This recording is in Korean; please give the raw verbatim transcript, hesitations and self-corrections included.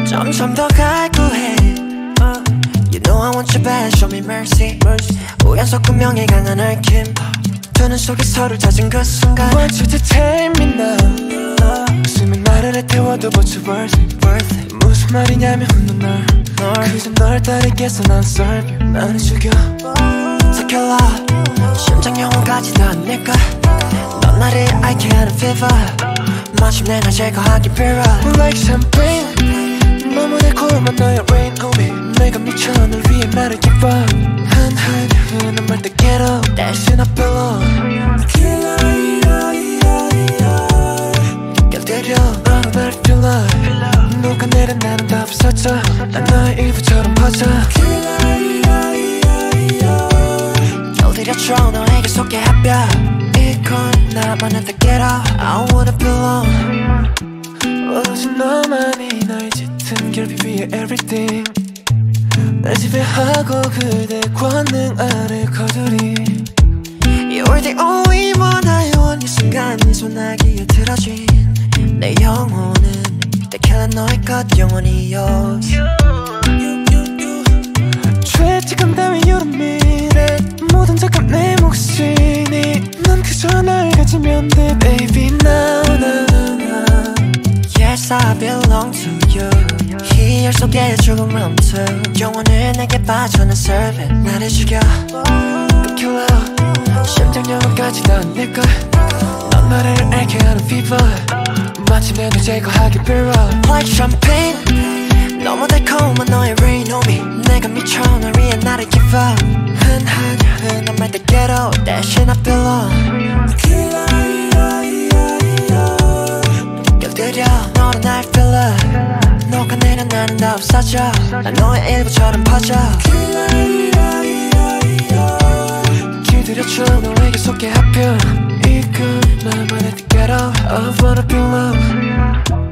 점점 더 갈구해. You know I want you back, show me mercy. 우연 섞은 명예 강한 얽힘. 두 눈 속에 서로를 찾은 그 순간 Want you to tell me now. 웃으면 나를 애태워도 but you worth it, worth it. 무슨 말이냐면 묻는 널 그저 널 따르겠어 난 serve you. 나는 죽여 Killa 심장 영혼까지 다 내꺼. 넌 나를 앓게 하는 fever. 마침내 날 제거하기 빌어. Like champagne 너무 달콤한 너의 rain homie. 내가 미쳐 널 위해 나를 기뻐. 한한 흐르는 말 때 get up 대신 I belong. Killa 결대려 너는 날 feel 녹아내린 나는 다 없어져. 난 너의 일부처럼 퍼져. 길들여줘 너에게 소개해봐. 이건 나만한테 get up. I wanna belong. 오직 너만이 나의 짙은 결핍 위에 everything. 날 지배하고 그대 권능 아래 거두리. You're the only one I want. 이 순간 네 소나기에 틀어진 내 영혼은 Killa 너의 것 영원히 yours. 죄책감 따위 you don't mean it. 모든 잠깐 내 몫이니 넌 그저 날 가지면 돼 baby now now now. Yes I belong to you. 희열 속에 죽음 멈춰. 영혼을 내게 바쳐 난 serve it. 나를 죽여 Killa 심장 영혼까지 다 내꺼. 넌 나를 앓게 하는 fever. 마침내 널 제거하기 빌어. Like champagne 너무 달콤한 너의 rain homie. 내가 미쳐 널 위해 나를 give up. 한한 흔한 말 때 get out 대신 I belong. 결들여 너는 날 feel 녹아내려 나는 다 없어져. 난 너의 일부처럼 퍼져. 길들여줘 너에게 소개하며 이건 나만의 get out. I wanna be loved.